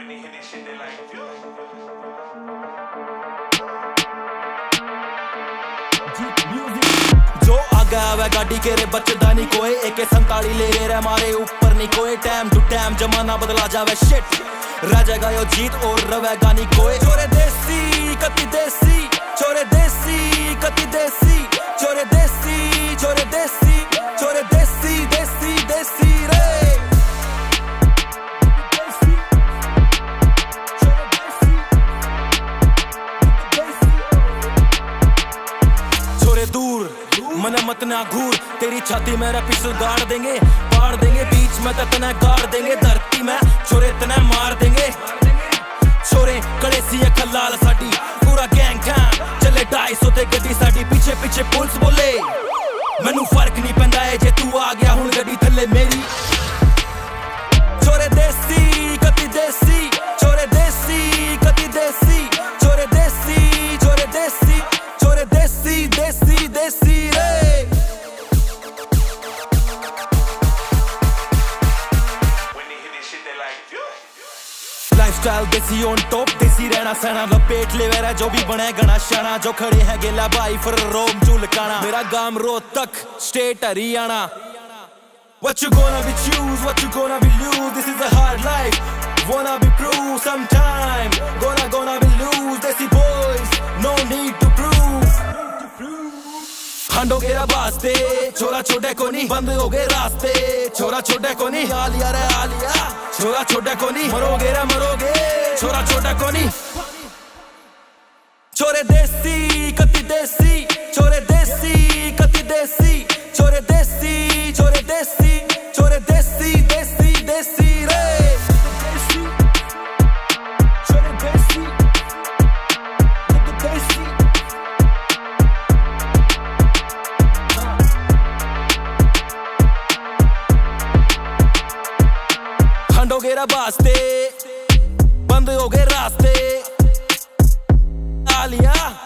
When they hear this shit, they like, phew. जो आ गया वह गाड़ी के रे बचदा नहीं कोई AK-47 ले रे हमारे ऊपर नहीं कोई टाइम टू टाइम जमाना बदला जावे शिट रह जाएगा यो जीत और रवेगा नहीं कोई छोरे देसी कति देसी छोरे देसी कति देसी छोरे देसी छोरे देसी छोरे देसी देसी देसी रे छोरे दूर मने मत ना घूर तेरी छाती मेरा पिछल गाड़ देंगे पाड़ देंगे बीच में तना गाड़ देंगे धरती में छोरे तना मार देंगे छोरे कड़े सी खलाल साडी पूरा गैंग गैंग चले 250 ते गड्डी साडी पीछे पीछे पुलिस बोले मैनू फर्क नहीं पैंदा है जे तू आ गया हुण गड्डी थल्ले मेरी छोरे देसी कति देसी छोरे देसी कति देसी छोरे देसी छोरे देसी छोरे देसी देसी देसी रे लाइफस्टाइल देसी ऑन टॉप देसी रहना सहना लपेट ले वेरा जो भी बने गना शाना जो खड़े हैं गेला भाई फिर रोम झुलकाना मेरा गांव Rohtak state Haryana What you gonna be choose what you gonna be lose this is a hard life wanna be prove sometime gonna be lose desi boys no need to prove हांडो गेरा बास्ते छोरा छोटे को नहीं बंद हो गए रास्ते छोरा छोटे को नहीं आलिया रे आलिया छोरा छोटे को नहीं मरोगे रे मरोगे छोरा छोटे को नहीं छोरे देसी कति देसी छोरे देसी कति देसी छोरे देसी छोरे देसी छोरे देसी देसी देसी रे छोरे देसी देसी हांडो गेरा बास्ते बंद हो गए रास्ते आलिया